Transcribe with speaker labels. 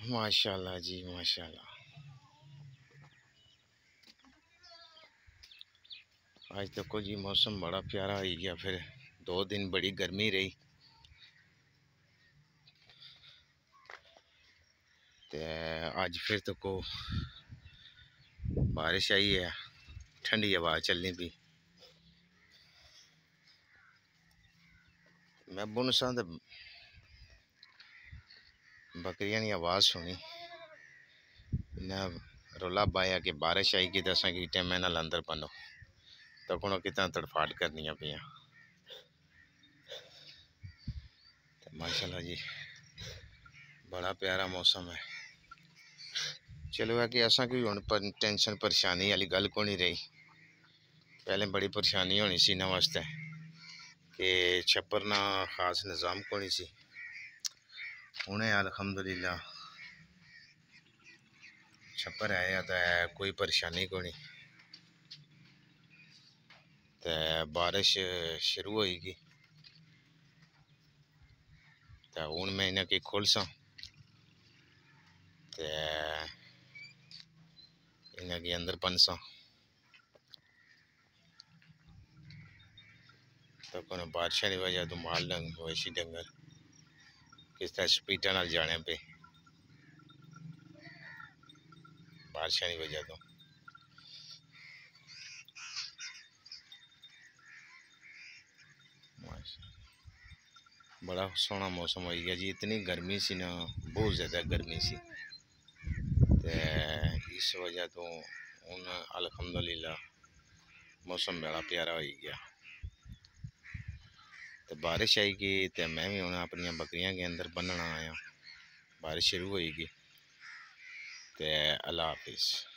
Speaker 1: माशाल्लाह जी माशाल्लाह। आज देखो जी मौसम बड़ा प्यारा हो गया। फिर 2 दिन बड़ी गर्मी रही ते आज फिर तो को बारिश आई है, ठंडी हवा चलनी पी। मैं बुन सा बकरियां की आवाज़ सुनी, रोला पाया कि बारिश आई कि दसा कि टाइम नाल अंदर बनो, तो हूँ कितना तड़फाट करनी पियाँ। माशाल्लाह जी बड़ा प्यारा मौसम है। चलो है कि असा की हुण टेंशन परेशानी वाली गल को नहीं रही। पहले बड़ी परेशानी होनी सी इन्हां वास्ते कि छप्पर ना खास निज़ाम को नहीं सी। हुणे अल्हम्दुलिल्लाह छप्पर आया तो है, कोई परेशानी को नहीं। तो बारिश शुरू होगी तो हूँ मैं इन्हें की खोलसा ते इन्हें की अंदर पनसा तो को बारिश की वजह तो माल मवेशी डंगर किस तरह स्पीडा नाल जाने पे बारिश की वजह तो। बड़ा सोहना मौसम हो गया जी। इतनी गर्मी सी ना, बहुत ज़्यादा गर्मी सी ते इस वजह तो हूँ अल्हम्दुलिल्लाह मौसम बड़ा प्यारा हो गया। तो बारिश आएगी तो मैं भी हूँ अपन बकरियां के अंदर बन्नना आया। बारिश शुरू होएगी। तो अल्लाह हाफिज़।